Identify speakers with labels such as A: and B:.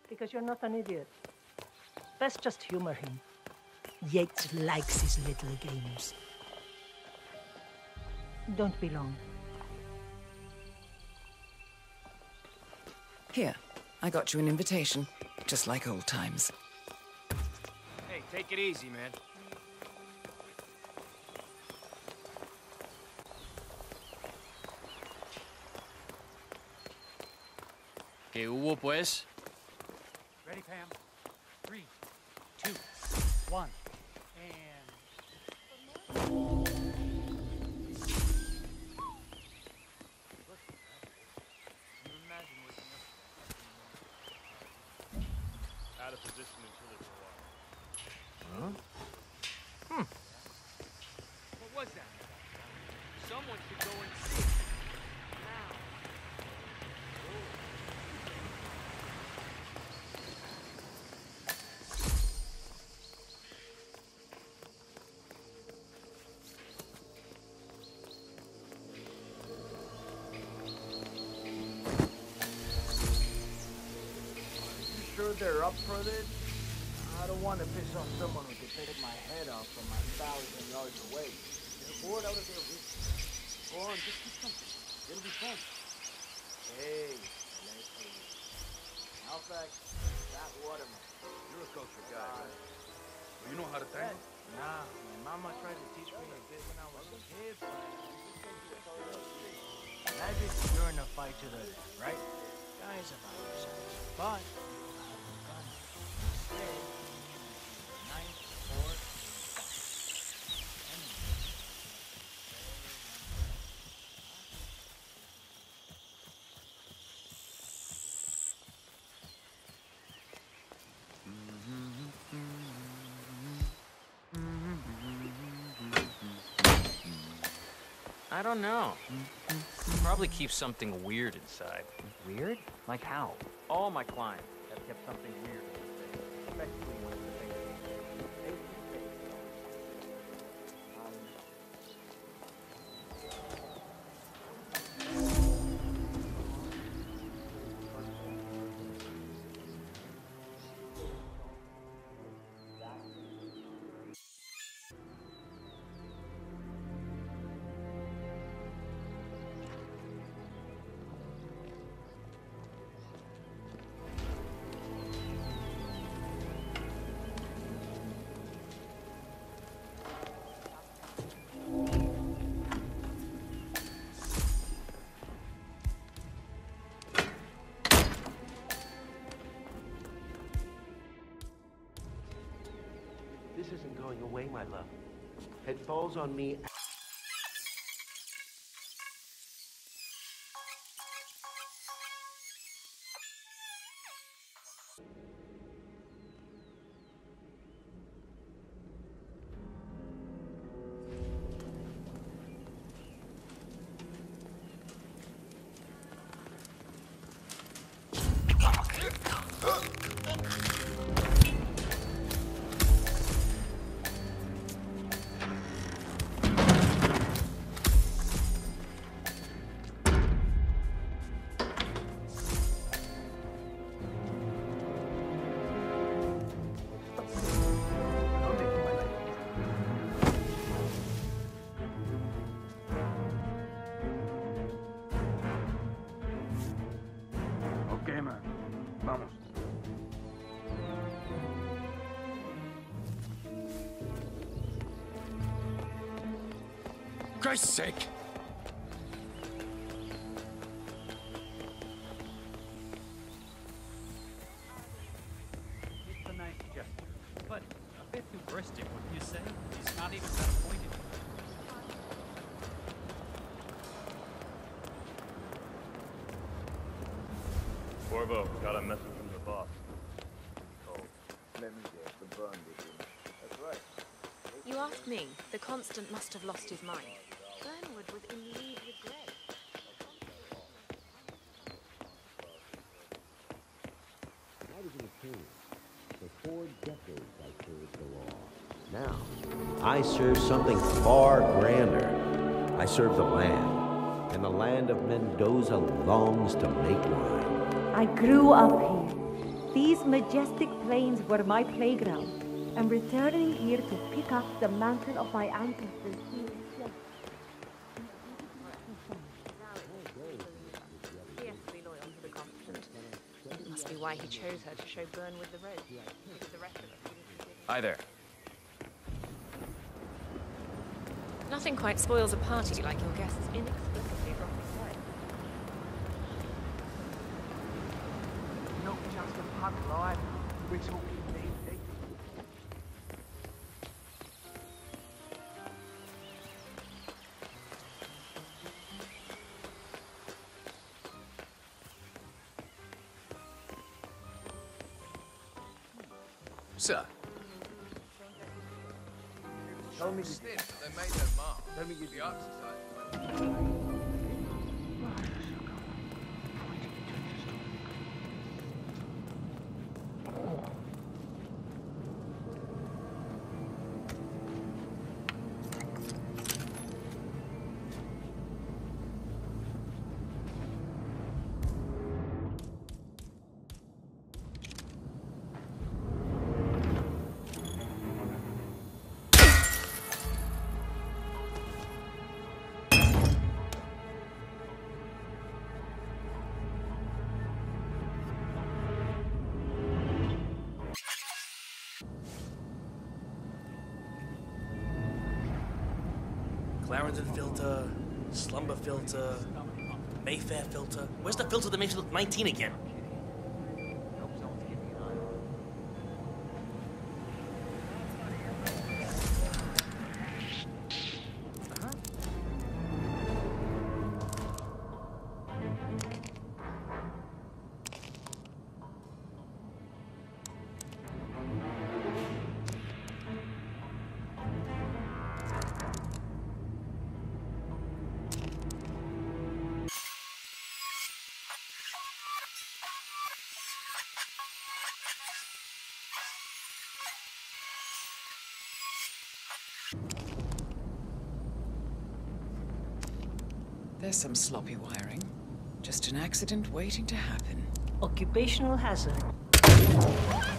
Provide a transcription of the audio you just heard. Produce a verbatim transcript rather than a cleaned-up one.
A: because you're not an idiot. Best just humor him. Yates likes his little games. Don't be long.
B: Here, I got you an invitation, just like old times.
C: Hey, take it easy, man. ¿Qué hubo, pues?
D: Ready, Pam? Three, two, one, and...
C: Out of position until it's a while.
E: Huh? Hmm.
C: What was that? Someone should go and see it. Now.
E: Sure they're up for this? I don't want to piss off someone who could take my head off from a thousand yards away. They're bored out of their wits. Go on, just do something. It'll be fun. Hey, let's see. Outback, that waterman.
F: You're a cultured guy, right? Well, you know how to
E: Yeah.
F: tango?
E: Nah, my mama tried to teach me a bit when I was a kid, but... Magic during a fight to the death, right? Guys about yourselves. But...
G: I don't know. Probably keep something weird inside.
D: Weird? Like how?
G: All my clients have kept something weird in their face, especially when it's the thing.
H: This isn't going away, my love. It falls on me.
F: Okay, man. Vamos.
C: Christ's sake!
D: It's a nice gesture, but a bit hubristic, wouldn't you say? He's not even that appointed.
C: Corvo, got a message from the boss. Oh.
E: Let me guess, the burn with him. That's right.
I: You asked me. The Constant must have lost his mind. Burnwood was in league with Grey.
J: I was an attorney. For four decades I served the law. Now, I serve something far grander. I serve the land. And the land of Mendoza longs to make wine.
A: I grew up here.
K: These majestic plains were my playground. I'm returning here to pick up the mantle of my ancestors.
I: He has to be loyal to the Constant. It must be why he chose her to show Burnwood the road. Because the rest of us wouldn't consider.
L: Hi there.
I: Nothing quite spoils a party like your guests inexplicably dropping dead.
E: Not just a pub life, we're talking D D.
L: Sir.
E: Tell me
L: Stiff, they made their mark.
E: Let me give
L: The Ark Society.
M: Clarendon filter, Slumber filter, Mayfair filter. Where's the filter that makes you look nineteen again?
B: There's some sloppy wiring. Just an accident waiting to happen.
A: Occupational hazard.